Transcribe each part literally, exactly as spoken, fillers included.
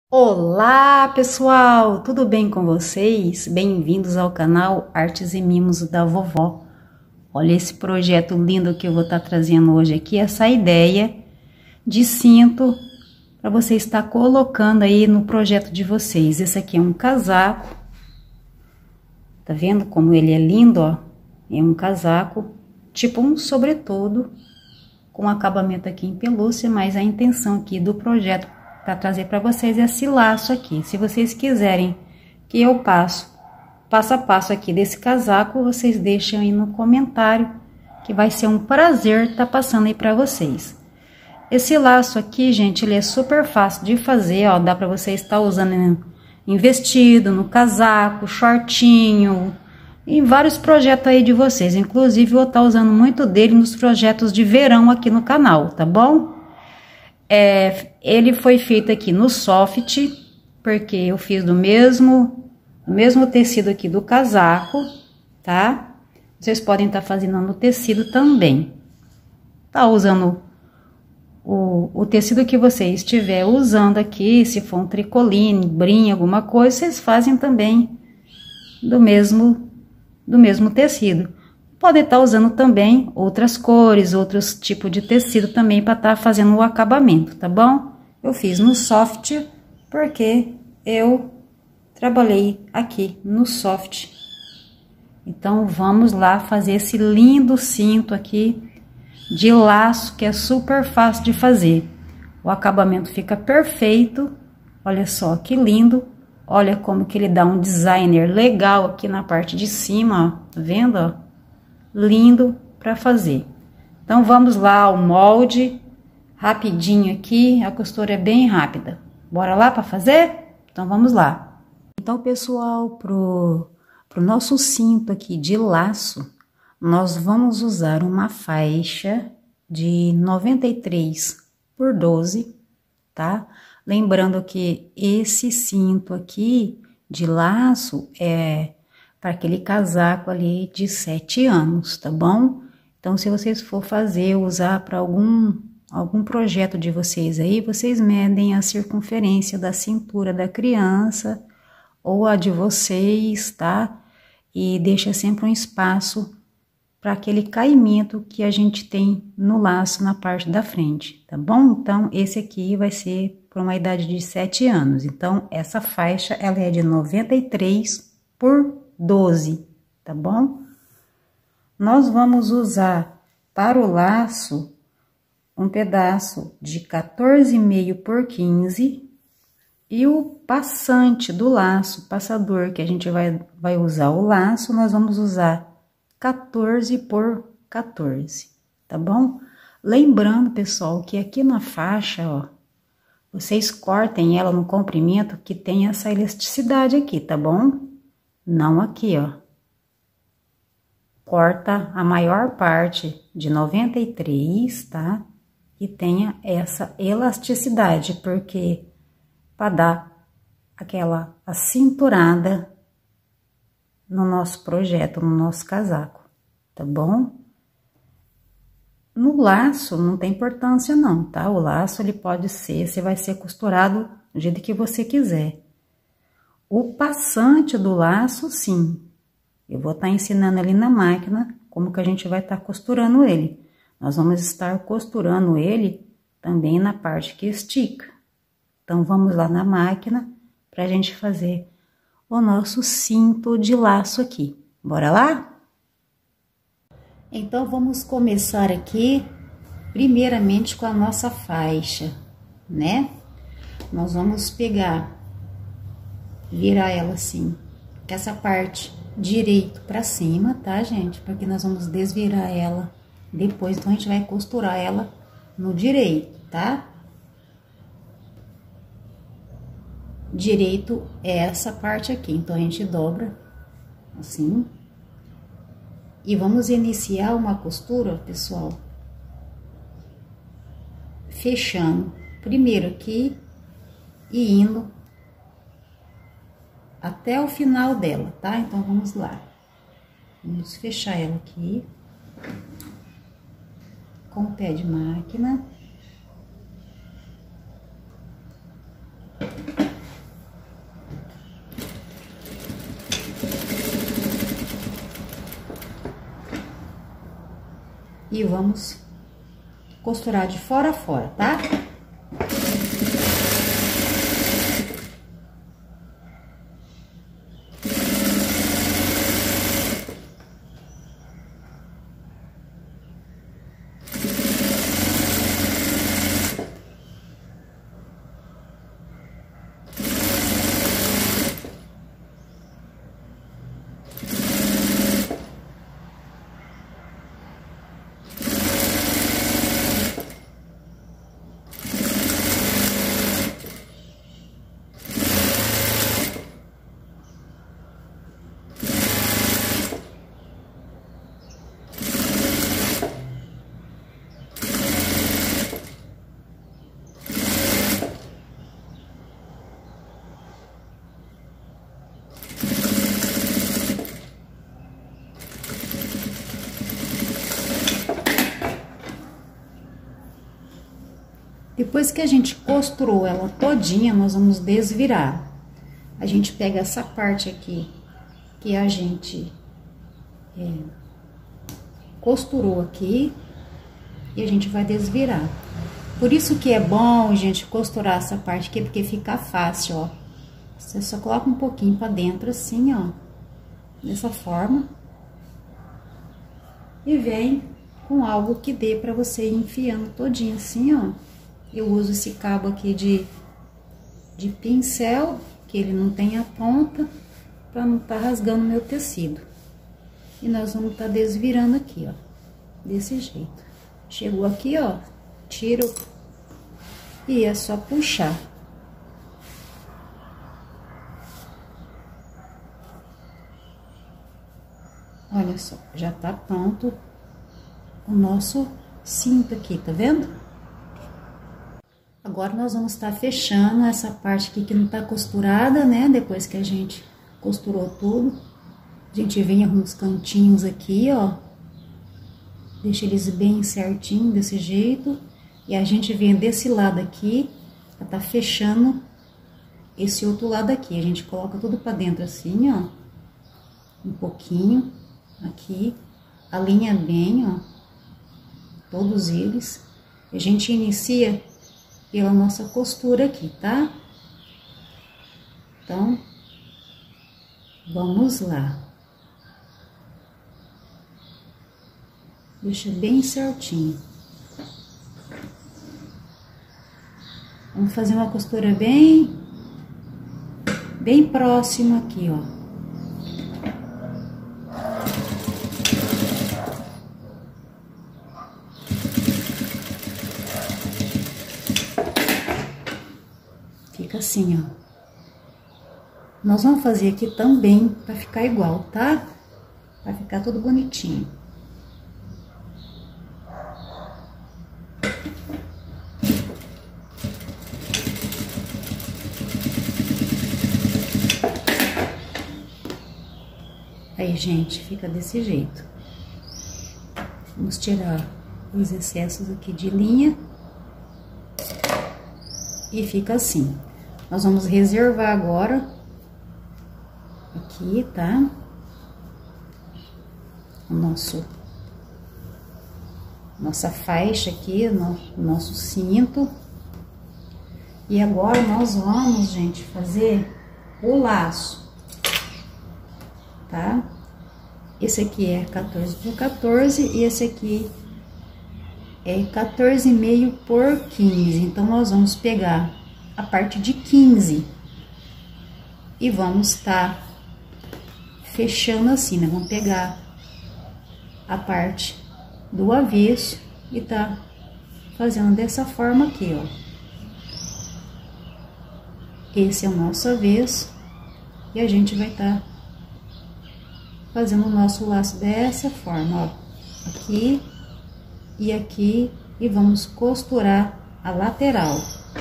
Olá, pessoal! Tudo bem com vocês? Bem-vindos ao canal Artes e Mimos da Vovó. Olha esse projeto lindo que eu vou estar trazendo hoje aqui, essa ideia de cinto para você estar colocando aí no projeto de vocês. Esse aqui é um casaco. Tá vendo como ele é lindo, ó? É um casaco, tipo um sobretudo, com acabamento aqui em pelúcia, mas a intenção aqui do projeto para trazer para vocês esse laço aqui. Se vocês quiserem que eu passo passo a passo aqui desse casaco, vocês deixam aí no comentário, que vai ser um prazer estar passando aí para vocês. Esse laço aqui, gente, ele é super fácil de fazer, ó, dá para você estar usando em vestido, no casaco, shortinho, em vários projetos aí de vocês. Inclusive, eu vou estar usando muito dele nos projetos de verão aqui no canal, tá bom? É, ele foi feito aqui no soft, porque eu fiz do mesmo, do mesmo tecido aqui do casaco, tá? Vocês podem estar fazendo no tecido também. Tá usando o, o tecido que você estiver usando aqui, se for um tricoline, brim, alguma coisa, vocês fazem também do mesmo, do mesmo tecido. Pode estar usando também outras cores, outros tipos de tecido também para estar fazendo o acabamento, tá bom? Eu fiz no soft porque eu trabalhei aqui no soft. Então, vamos lá fazer esse lindo cinto aqui de laço, que é super fácil de fazer. O acabamento fica perfeito, olha só que lindo. Olha como que ele dá um designer legal aqui na parte de cima, ó, tá vendo, ó? Lindo para fazer. Então, vamos lá ao molde, rapidinho aqui, a costura é bem rápida. Bora lá para fazer? Então, vamos lá. Então, pessoal, pro, pro nosso cinto aqui de laço, nós vamos usar uma faixa de noventa e três por doze, tá? Lembrando que esse cinto aqui de laço é para aquele casaco ali de sete anos, tá bom? Então, se vocês for fazer, usar para algum, algum projeto de vocês aí, vocês medem a circunferência da cintura da criança ou a de vocês, tá? E deixa sempre um espaço para aquele caimento que a gente tem no laço na parte da frente, tá bom? Então, esse aqui vai ser para uma idade de sete anos. Então, essa faixa, ela é de noventa e três por doze, tá bom? Nós vamos usar para o laço um pedaço de quatorze e meio por quinze e o passante do laço, passador, que a gente vai, vai usar o laço, nós vamos usar quatorze por quatorze, tá bom? Lembrando, pessoal, que aqui na faixa, ó, vocês cortem ela no comprimento que tem essa elasticidade aqui, tá bom? Não aqui, ó. Corta a maior parte de noventa e três, tá? E tenha essa elasticidade, porque para dar aquela acinturada no nosso projeto, no nosso casaco, tá bom? No laço não tem importância não, tá? O laço ele pode ser, você vai ser costurado do jeito que você quiser. O passante do laço, sim, eu vou estar ensinando ali na máquina como que a gente vai estar costurando ele. Nós vamos estar costurando ele também na parte que estica. Então, vamos lá na máquina para a gente fazer o nosso cinto de laço aqui. Bora lá? Então, vamos começar aqui, primeiramente com a nossa faixa, né? Nós vamos pegar... virar ela assim, essa parte direito pra cima, tá, gente? Porque nós vamos desvirar ela depois, então a gente vai costurar ela no direito, tá? Direito é essa parte aqui, então a gente dobra assim. E vamos iniciar uma costura, pessoal, fechando primeiro aqui e indo até o final dela, tá? Então, vamos lá. Vamos fechar ela aqui. Com o pé de máquina. e vamos costurar de fora a fora, tá? Depois que a gente costurou ela todinha, nós vamos desvirar. A gente pega essa parte aqui que a gente é, costurou aqui e a gente vai desvirar. Por isso que é bom, gente, costurar essa parte aqui, porque fica fácil, ó. Você só coloca um pouquinho pra dentro assim, ó, dessa forma. E vem com algo que dê pra você ir enfiando todinho assim, ó. Eu uso esse cabo aqui de, de pincel, que ele não tem a ponta, pra não tá rasgando meu tecido. E nós vamos tá desvirando aqui, ó, desse jeito. Chegou aqui, ó, tiro e é só puxar. Olha só, já tá pronto o nosso cinto aqui, tá vendo? Agora, nós vamos estar fechando essa parte aqui que não tá costurada, né? Depois que a gente costurou tudo. A gente vem nos cantinhos aqui, ó. Deixa eles bem certinho, desse jeito. E a gente vem desse lado aqui, pra tá fechando esse outro lado aqui. A gente coloca tudo pra dentro assim, ó. Um pouquinho aqui. Alinha bem, ó. Todos eles. A gente inicia pela nossa costura aqui, tá? Então, vamos lá. Deixa bem certinho. Vamos fazer uma costura bem, bem próxima aqui, ó. Fica assim, ó. Nós vamos fazer aqui também pra ficar igual, tá? Pra ficar tudo bonitinho. Aí, gente, fica desse jeito. Vamos tirar os excessos aqui de linha. E fica assim. Nós vamos reservar agora aqui, tá? O nosso, nossa faixa aqui, no, nosso cinto. E agora nós vamos, gente, fazer o laço, tá? Esse aqui é quatorze por quatorze e esse aqui é quatorze e meio por quinze. Então, nós vamos pegar a parte de quinze e vamos estar fechando assim, né? Vamos pegar a parte do avesso e tá fazendo dessa forma aqui, ó. Esse é o nosso avesso e a gente vai estar fazendo o nosso laço dessa forma, ó. Aqui e aqui, e vamos costurar a lateral.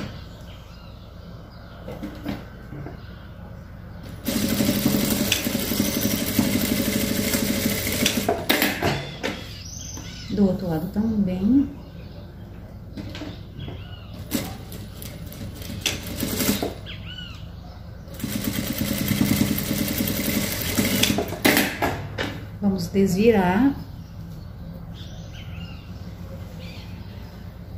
Do outro lado também. Vamos desvirar.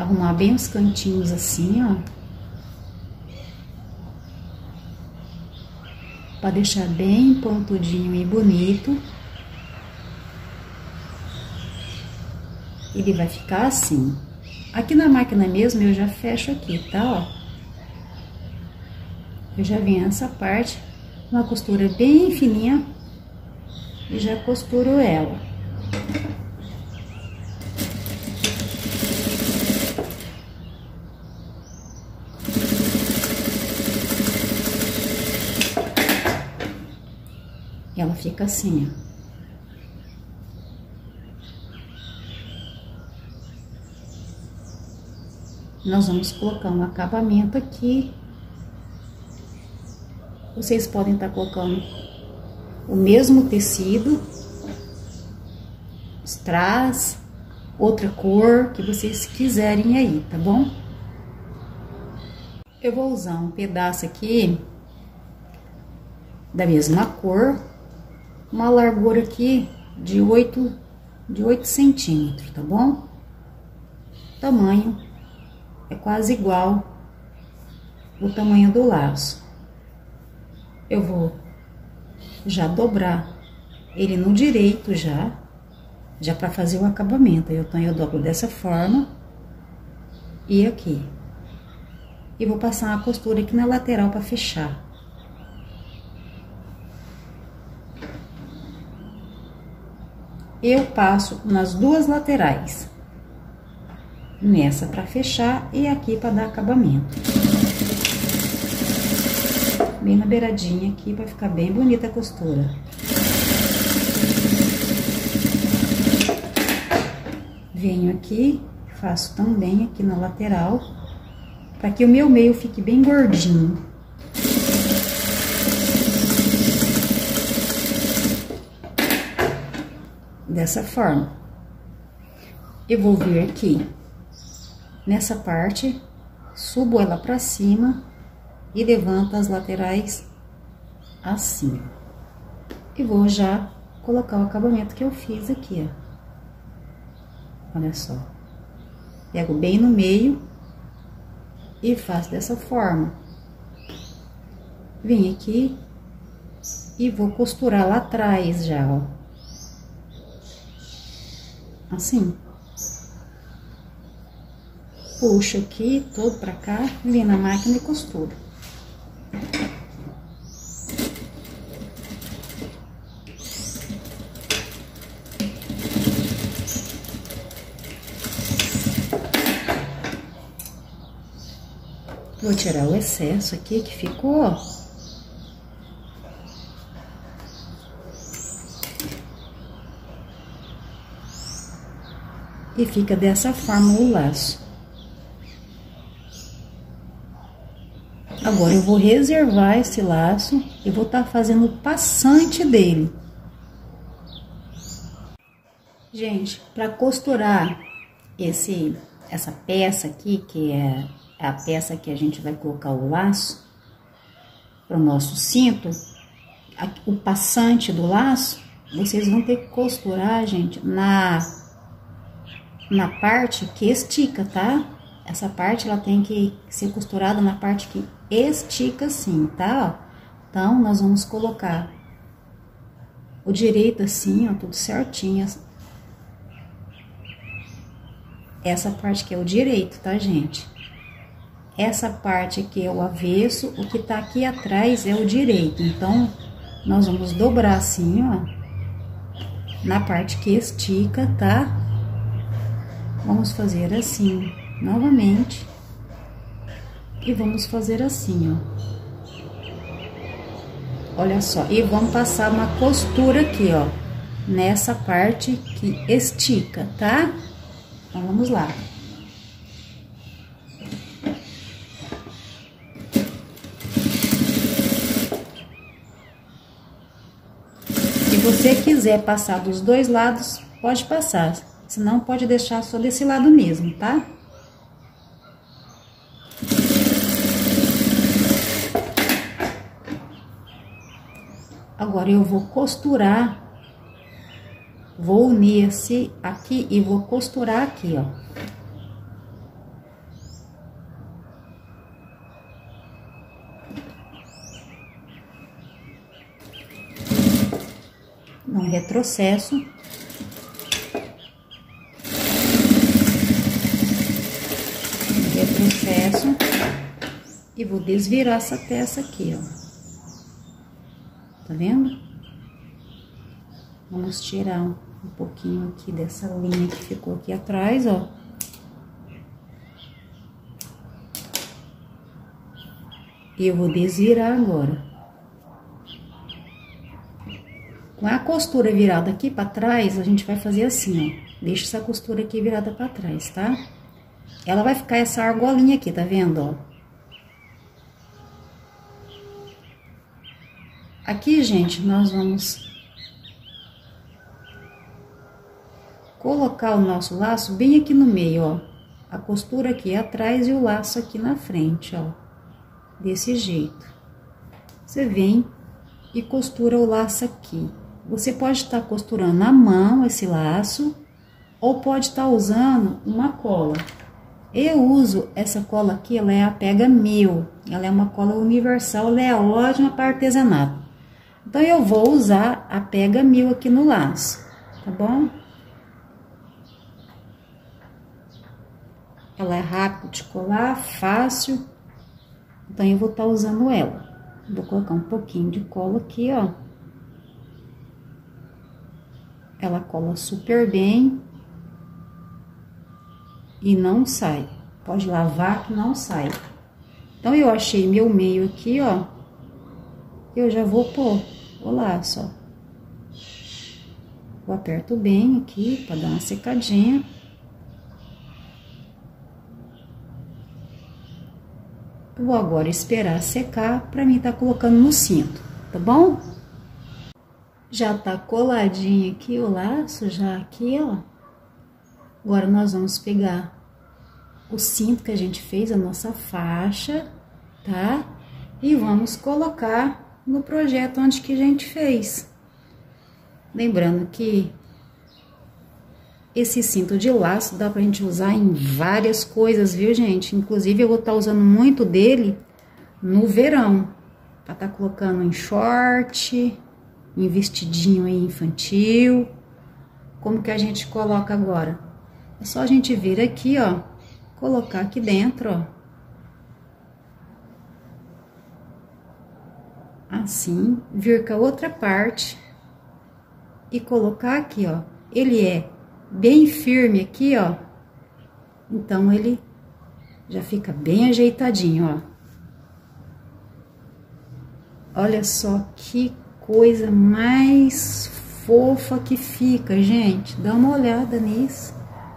arrumar bem os cantinhos assim, ó. Pra deixar bem pontudinho e bonito. Ele vai ficar assim. Aqui na máquina mesmo eu já fecho aqui, tá, ó. Eu já venho essa parte, uma costura bem fininha, e já costuro ela. Ela fica assim, ó. Nós vamos colocar um acabamento aqui. Vocês podem estar colocando o mesmo tecido, strass, outra cor que vocês quiserem aí, tá bom? Eu vou usar um pedaço aqui da mesma cor, uma largura aqui de oito, de oito centímetros, tá bom? Tamanho é quase igual o tamanho do laço. Eu vou já dobrar ele no direito já, já para fazer o acabamento. Então, eu dobro dessa forma e aqui. E vou passar uma costura aqui na lateral para fechar. Eu passo nas duas laterais. Nessa para fechar e aqui para dar acabamento. Bem na beiradinha aqui, vai ficar bem bonita a costura. Venho aqui, faço também aqui na lateral, para que o meu meio fique bem gordinho. Dessa forma. Eu vou vir aqui, nessa parte, subo ela pra cima e levanto as laterais assim. E vou já colocar o acabamento que eu fiz aqui, ó. Olha só. Pego bem no meio e faço dessa forma. Vim aqui e vou costurar lá atrás já, ó. Assim. Puxo aqui todo pra cá, vem na máquina e costuro. Vou tirar o excesso aqui que ficou, ó. E fica dessa forma o laço. Agora, eu vou reservar esse laço e vou estar fazendo o passante dele. Gente, para costurar esse, essa peça aqui, que é a peça que a gente vai colocar o laço para o nosso cinto, o passante do laço, vocês vão ter que costurar, gente, na, na parte que estica, tá? Essa parte, ela tem que ser costurada na parte que estica assim, tá? Ó. Então, nós vamos colocar o direito assim, ó, tudo certinho. Essa parte aqui é o direito, tá, gente? Essa parte aqui é o avesso, o que tá aqui atrás é o direito. Então, nós vamos dobrar assim, ó, na parte que estica, tá? Vamos fazer assim, novamente. E vamos fazer assim, ó. Olha só, e vamos passar uma costura aqui, ó, nessa parte que estica, tá? Então, vamos lá. Se você quiser passar dos dois lados, pode passar. Senão, pode deixar só desse lado mesmo, tá? Agora, eu vou costurar, vou unir esse aqui e vou costurar aqui, ó. não retrocesso. Retrocesso. E vou desvirar essa peça aqui, ó. Tá vendo? Vamos tirar um, um pouquinho aqui dessa linha que ficou aqui atrás, ó. E eu vou desvirar agora. Com a costura virada aqui pra trás, a gente vai fazer assim, ó. Deixa essa costura aqui virada pra trás, tá? Ela vai ficar essa argolinha aqui, tá vendo, ó? Aqui, gente, nós vamos colocar o nosso laço bem aqui no meio, ó. A costura aqui atrás e o laço aqui na frente, ó. Desse jeito. Você vem e costura o laço aqui. Você pode estar costurando à mão esse laço, ou pode estar usando uma cola. Eu uso essa cola aqui, ela é a Pega Mil. Ela é uma cola universal, ela é ótima para artesanato. Então, eu vou usar a Pega Mil aqui no laço, tá bom? Ela é rápida de colar, fácil. Então, eu vou estar usando ela. Vou colocar um pouquinho de cola aqui, ó. Ela cola super bem. E não sai. Pode lavar que não sai. Então, eu achei meu meio aqui, ó. Eu já vou pôr o laço, ó. Eu aperto bem aqui pra dar uma secadinha. Eu vou agora esperar secar pra mim tá colocando no cinto, tá bom? Já tá coladinho aqui o laço, já aqui, ó. Agora, nós vamos pegar o cinto que a gente fez, a nossa faixa, tá? E vamos colocar no projeto onde que a gente fez. Lembrando que esse cinto de laço dá pra gente usar em várias coisas, viu, gente? Inclusive, eu vou estar usando muito dele no verão. Pra tá colocando em short, em vestidinho aí infantil. Como que a gente coloca agora? É só a gente vir aqui, ó, colocar aqui dentro, ó. Assim, vir com a outra parte e colocar aqui, ó. Ele é bem firme aqui, ó. Então, ele já fica bem ajeitadinho, ó. Olha só que coisa mais fofa que fica, gente. Dá uma olhada nisso.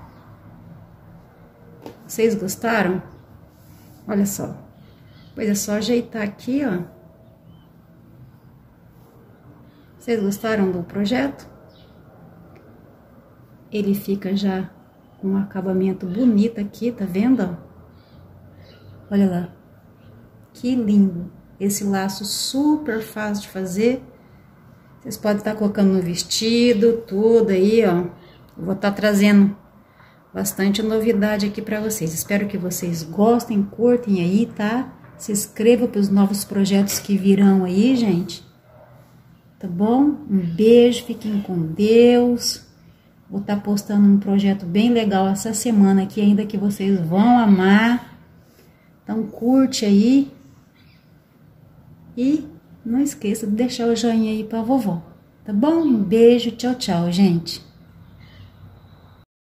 Vocês gostaram? Olha só. Pois é só ajeitar aqui, ó. Vocês gostaram do projeto? Ele fica já com um acabamento bonito aqui, tá vendo, ó? Olha lá. Que lindo. Esse laço super fácil de fazer. Vocês podem estar colocando no vestido, tudo aí, ó. Eu vou estar trazendo bastante novidade aqui pra vocês. Espero que vocês gostem, curtem aí, tá? Se inscrevam para os novos projetos que virão aí, gente. Tá bom? Um beijo, fiquem com Deus. Vou estar postando um projeto bem legal essa semana aqui ainda que vocês vão amar. Então, curte aí. E não esqueça de deixar o joinha aí pra vovó. Tá bom? Um beijo, tchau, tchau, gente.